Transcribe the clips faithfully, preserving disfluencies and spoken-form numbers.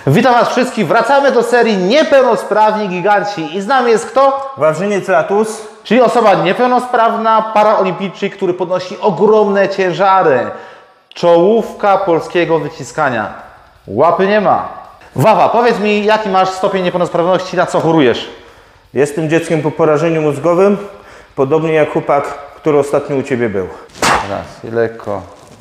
Witam Was wszystkich, wracamy do serii Niepełnosprawni Giganci i z nami jest kto? Wawrzyniec Latus. Czyli osoba niepełnosprawna, paraolimpijczyk, który podnosi ogromne ciężary. Czołówka polskiego wyciskania. Łapy nie ma. Wawa, powiedz mi, jaki masz stopień niepełnosprawności, na co chorujesz? Jestem dzieckiem po porażeniu mózgowym, podobnie jak chłopak, który ostatnio u Ciebie był. Raz i lekko.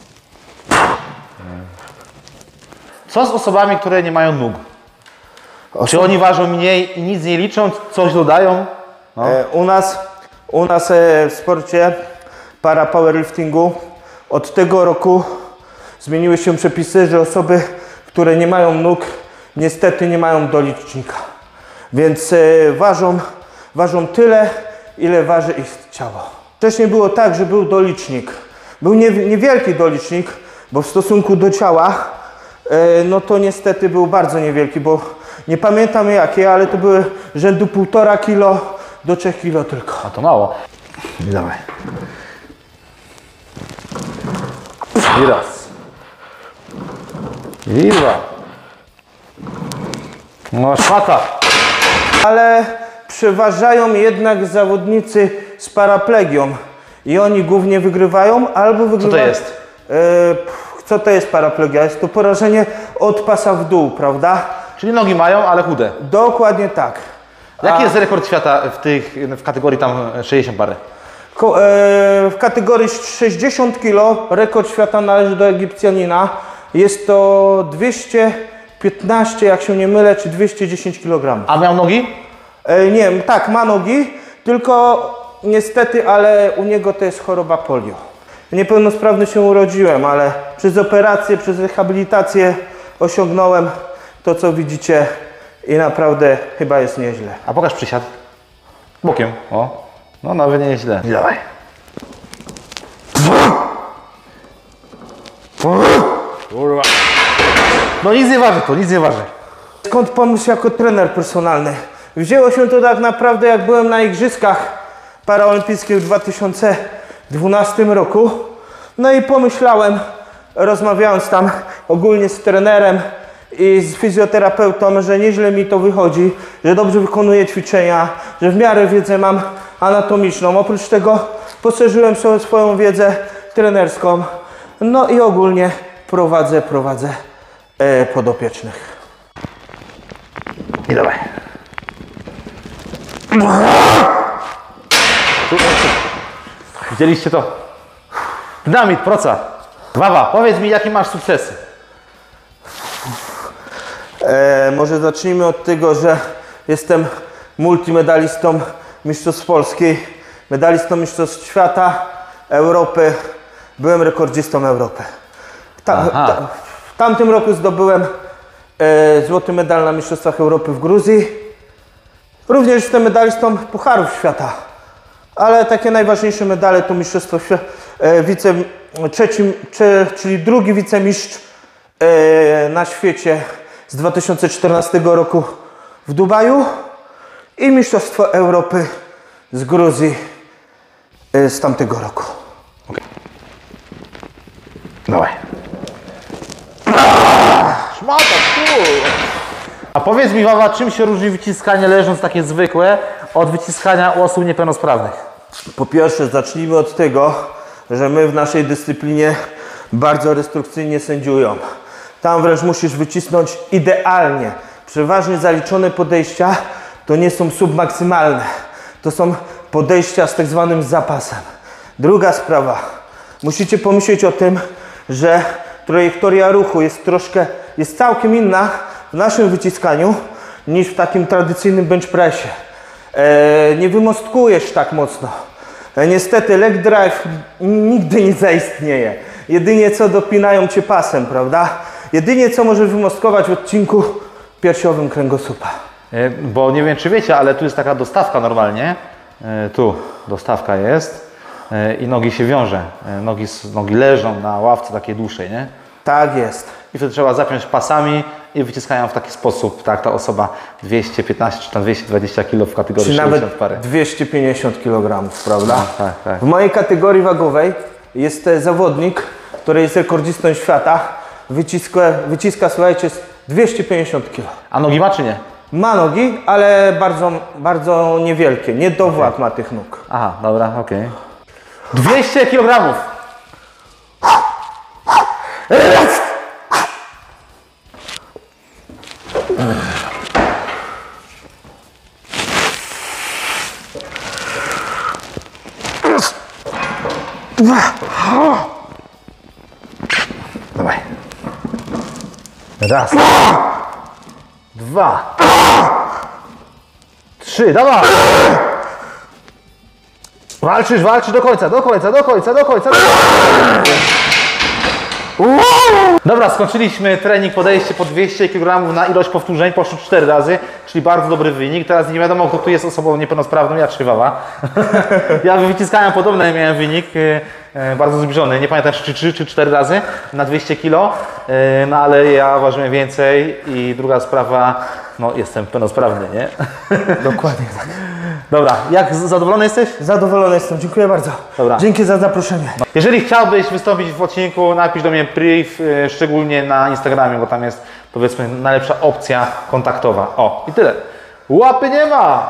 Co z osobami, które nie mają nóg? Osob... Czy oni ważą mniej i nic nie liczą, coś dodają? No. E, u nas, u nas e, w sporcie para powerliftingu od tego roku zmieniły się przepisy, że osoby, które nie mają nóg, niestety nie mają dolicznika. Więc e, ważą, ważą tyle, ile waży ich ciało. Wcześniej było tak, że był dolicznik. Był nie, niewielki dolicznik, bo w stosunku do ciała e, no to niestety był bardzo niewielki, bo nie pamiętam jakie, ale to były rzędu półtora kilo do trzech kilo tylko. A to mało. I dawaj. I raz. I dwa. No szmata. Ale przeważają jednak zawodnicy z paraplegią i oni głównie wygrywają albo wygrywają. Co to jest? E, co to jest paraplegia? Jest to porażenie od pasa w dół, prawda? Czyli nogi mają, ale chude. Dokładnie tak. Jaki A jest rekord świata w, tych, w kategorii tam sześćdziesiąt parę? Ko, e, w kategorii sześćdziesiąt kilo rekord świata należy do Egipcjanina. Jest to dwieście piętnaście, jak się nie mylę, czy dwieście dziesięć kilogramów. A miał nogi? E, nie, tak, ma nogi, tylko niestety, ale u niego to jest choroba polio. Niepełnosprawny się urodziłem, ale przez operację, przez rehabilitację osiągnąłem to, co widzicie i naprawdę chyba jest nieźle. A pokaż przysiad. Bokiem. O. No nawet nie jest źle. I dawaj. Kurwa. No nic nie waży to, nic nie waży. Skąd pomysł jako trener personalny? Wzięło się to tak naprawdę, jak byłem na igrzyskach paraolimpijskich w dwa tysiące dwunastym roku. No i pomyślałem, rozmawiając tam ogólnie z trenerem i z fizjoterapeutą, że nieźle mi to wychodzi, że dobrze wykonuję ćwiczenia, że w miarę wiedzę mam anatomiczną. Oprócz tego poszerzyłem sobie swoją wiedzę trenerską. No i ogólnie prowadzę, prowadzę e, podopiecznych. I dawaj. Widzieliście to? Dynamit, proca. Wawa, powiedz mi, jakie masz sukcesy? E, może zacznijmy od tego, że jestem multimedalistą Mistrzostw Polski, medalistą Mistrzostw Świata, Europy, byłem rekordzistą Europy. Ta, ta, w tamtym roku zdobyłem e, złoty medal na Mistrzostwach Europy w Gruzji. Również jestem medalistą Pucharów Świata, ale takie najważniejsze medale to Mistrzostwo Świata, e, wice, trzeci, cze, czyli drugi wicemistrz e, na świecie z dwa tysiące czternastego roku w Dubaju i Mistrzostwo Europy z Gruzji e, z tamtego roku. Okay. Dawaj. Szmata, tu. A powiedz mi, Wawa, czym się różni wyciskanie leżąc takie zwykłe od wyciskania u osób niepełnosprawnych? Po pierwsze, zacznijmy od tego, że my w naszej dyscyplinie bardzo restrykcyjnie sędziują. Tam wręcz musisz wycisnąć idealnie. Przeważnie zaliczone podejścia to nie są submaksymalne. To są podejścia z tak zwanym zapasem. Druga sprawa. Musicie pomyśleć o tym, że trajektoria ruchu jest troszkę, jest całkiem inna w naszym wyciskaniu niż w takim tradycyjnym bench pressie. E, nie wymostkujesz tak mocno. E, niestety leg drive nigdy nie zaistnieje. Jedynie co dopinają Cię pasem, prawda? Jedynie co możesz wymostkować w odcinku piersiowym kręgosłupa. E, bo nie wiem, czy wiecie, ale tu jest taka dostawka normalnie. E, tu dostawka jest e, i nogi się wiąże. E, nogi, nogi leżą na ławce takiej dłuższej, nie? Tak jest. I wtedy trzeba zapiąć pasami i wyciskają w taki sposób, tak, ta osoba dwieście piętnaście czy tam dwieście dwadzieścia kilo w kategorii czy sześćdziesiąt nawet parę. dwieście pięćdziesiąt kilogramów, prawda? No, tak, tak. W mojej kategorii wagowej jest zawodnik, który jest rekordzistą świata wyciska, wyciska słuchajcie, dwieście pięćdziesiąt kilo. A nogi ma czy nie? Ma nogi, ale bardzo, bardzo niewielkie. Nie do władz ma tych nóg. Aha, dobra, okej. dwieście kilogramów. Dawaj. Raz. Dwa. Trzy, dawaj. Walczysz, walczysz do końca, do końca, do końca, do końca. Do końca. Dobra, skończyliśmy trening, podejście po dwieście kilogramów na ilość powtórzeń, poszło cztery razy, czyli bardzo dobry wynik. Teraz nie wiadomo, kto tu jest osobą niepełnosprawną, ja czy Wawa. Ja wyciskałem podobny, miałem wynik, e, bardzo zbliżony, nie pamiętam czy trzy czy cztery razy na dwieście kilo, e, no ale ja ważyłem więcej i druga sprawa, no jestem pełnosprawny, nie? Dokładnie tak. Dobra, jak zadowolony jesteś? Zadowolony jestem, dziękuję bardzo. Dobra. Dzięki za zaproszenie. Jeżeli chciałbyś wystąpić w odcinku, napisz do mnie priv, y, szczególnie na Instagramie, bo tam jest, powiedzmy, najlepsza opcja kontaktowa. O, i tyle. Łapy nie ma!